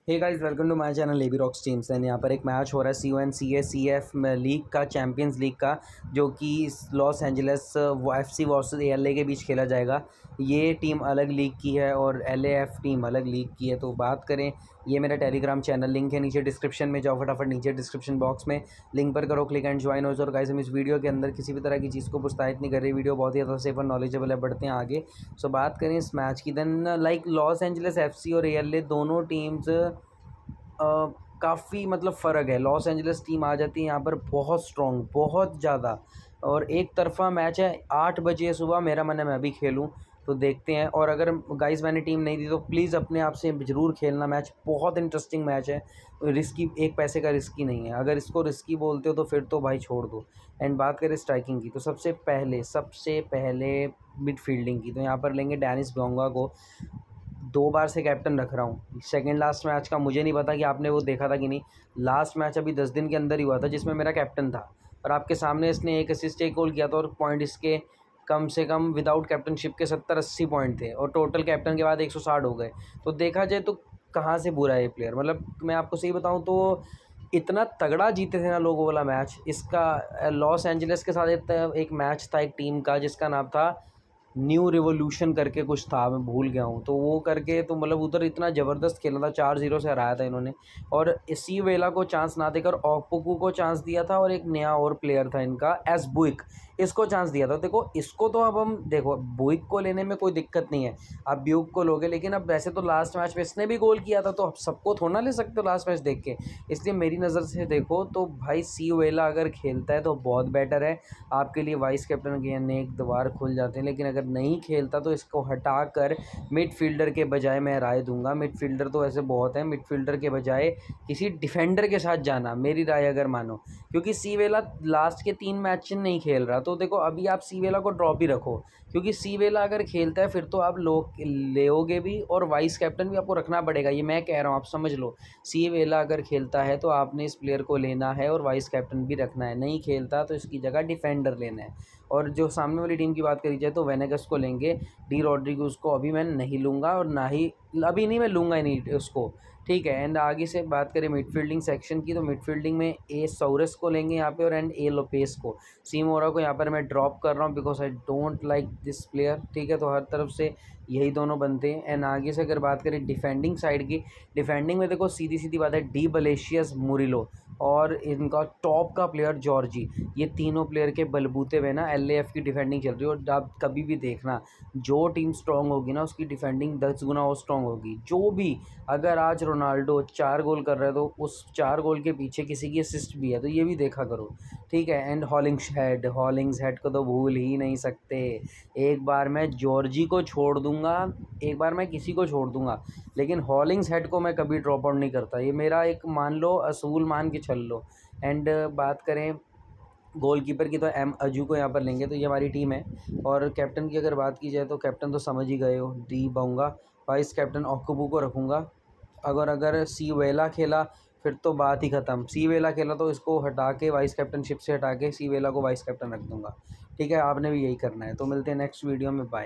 Hey guys, welcome to my channel AB rocks teams. And यहाँ पर एक match हो रहा है CONCACF लीग का, चैंपियंस लीग का, जो कि Los Angeles FC versus LA के बीच खेला जाएगा। ये टीम अलग लीग की है और LAF टीम अलग लीग की है। तो बात करें, ये मेरा टेलीग्राम चैनल, लिंक है नीचे डिस्क्रिप्शन में, जाओ फटाफट नीचे डिस्क्रिप्शन बॉक्स में, लिंक पर करो क्लिक एंड ज्वाइन हो जाओ। और गाइस, हम इस वीडियो के अंदर किसी भी तरह की चीज़ को प्रोत्साहित नहीं कर रही, वीडियो बहुत ही ज़्यादा सेफ और नॉलेजेबल है। बढ़ते हैं आगे। सो बात करें इस मैच की, then like Los Angeles FC और LA दोनों टीम्स काफ़ी मतलब फ़र्क है। लॉस एंजल्स टीम आ जाती है यहाँ पर बहुत स्ट्रॉन्ग, बहुत ज़्यादा, और एक तरफ़ा मैच है। 8 बजे सुबह मेरा मन है मैं भी खेलूँ, तो देखते हैं। और अगर गाइस मैंने टीम नहीं दी तो प्लीज़ अपने आप से ज़रूर खेलना। मैच बहुत इंटरेस्टिंग मैच है, रिस्की, एक पैसे का रिस्की नहीं है। अगर इसको रिस्की बोलते हो तो फिर तो भाई छोड़ दो। एंड बात करें स्ट्राइकिंग की, तो सबसे पहले मिडफील्डिंग की, तो यहाँ पर लेंगे डेनिस बोंगा को। 2 बार से कैप्टन रख रहा हूँ। सेकंड लास्ट मैच का मुझे नहीं पता कि आपने वो देखा था कि नहीं। लास्ट मैच अभी 10 दिन के अंदर ही हुआ था, जिसमें मेरा कैप्टन था, और आपके सामने इसने 1 असिस्ट 1 गोल किया था, और पॉइंट इसके कम से कम विदाउट कैप्टनशिप के 70-80 पॉइंट थे, और टोटल कैप्टन के बाद 160 हो गए। तो देखा जाए तो कहाँ से बुरा है ये प्लेयर। मतलब मैं आपको सही बताऊँ तो इतना तगड़ा जीते थे ना लोग वो वाला मैच। इसका लॉस एंजल्स के साथ एक मैच था, एक टीम का, जिसका नाम था न्यू रिवोल्यूशन करके कुछ था, मैं भूल गया हूँ। तो वो करके तो मतलब उधर इतना ज़बरदस्त खेला था, 4-0 से हराया था इन्होंने। और इसी वेला को चांस ना देकर ओपोकू को चांस दिया था, और एक नया और प्लेयर था इनका एस बुइक, इसको चांस दिया था। देखो इसको तो अब हम देखो, बुइक को लेने में कोई दिक्कत नहीं है, आप ब्यूक को लोगे। लेकिन अब वैसे तो लास्ट मैच में इसने भी गोल किया था, तो अब सबको थोड़ा ना ले सकते हो लास्ट मैच देख के। इसलिए मेरी नज़र से देखो तो भाई सी वेला अगर खेलता है तो बहुत बेटर है आपके लिए। वाइस कैप्टन के अनेक द्वार खुल जाते हैं। लेकिन अगर नहीं खेलता तो इसको हटाकर मिडफील्डर के बजाय मैं राय दूंगा, मिडफील्डर तो ऐसे बहुत हैं, मिडफील्डर के बजाय किसी डिफेंडर के साथ जाना, मेरी राय अगर मानो। क्योंकि सी वेला लास्ट के 3 मैच नहीं खेल रहा, तो देखो अभी आप सी वेला को ड्रॉप ही रखो। क्योंकि सी वेला अगर खेलता है फिर तो आप लोग लेओगे भी, और वाइस कैप्टन भी आपको रखना पड़ेगा। ये मैं कह रहा हूँ, आप समझ लो। सी वेला अगर खेलता है तो आपने इस प्लेयर को लेना है, और वाइस कैप्टन भी रखना है। नहीं खेलता तो इसकी जगह डिफेंडर लेना है। और जो सामने वाली टीम की बात करी जाए तो वेनेगस को लेंगे, डी रॉड्रिगेज को अभी मैं नहीं लूँगा, और ना ही अभी नहीं, मैं लूँगा ही नहीं उसको, ठीक है। एंड आगे से बात करें मिडफील्डिंग सेक्शन की, तो मिडफील्डिंग में ए सौरस को लेंगे यहाँ पे, और एंड ए लोपेस को। सी मोरा को यहाँ पर मैं ड्रॉप कर रहा हूँ because I don't like this player, ठीक है। तो हर तरफ से यही दोनों बनते हैं। एंड आगे से अगर बात करें डिफेंडिंग साइड की, डिफेंडिंग में देखो सीधी सीधी बात है, डी बलेशियस मुरिलो और इनका टॉप का प्लेयर जॉर्जी, ये तीनों प्लेयर के बलबूते में ना LAF की डिफेंडिंग चल रही है। और आप कभी भी देखना, जो टीम स्ट्रांग होगी ना उसकी डिफेंडिंग 10 गुना और स्ट्रांग होगी। जो भी, अगर आज रोनाल्डो 4 गोल कर रहा है तो उस 4 गोल के पीछे किसी की असिस्ट भी है, तो ये भी देखा करो, ठीक है। एंड हॉलिंग्स हेड को तो भूल ही नहीं सकते। एक बार मैं जॉर्जी को छोड़ दूंगा, एक बार मैं किसी को छोड़ दूंगा, लेकिन हॉलिंग्स हेड को मैं कभी ड्रॉप आउट नहीं करता। ये मेरा एक मान लो, असूल मान के चल लो। एंड बात करें गोलकीपर की, तो एम अजू को यहाँ पर लेंगे। तो ये हमारी टीम है। और कैप्टन की अगर बात की जाए तो कैप्टन तो समझ ही गए हो, डी बाउंगा। वाइस कैप्टन ओकोबू को रखूँगा। अगर सी वेला खेला फिर तो बात ही ख़त्म। सी वेला खेला तो इसको हटा के, वाइस कैप्टनशिप से हटा के सी वेला को वाइस कैप्टन रख दूँगा, ठीक है। आपने भी यही करना है। तो मिलते हैं नेक्स्ट वीडियो में, बाय।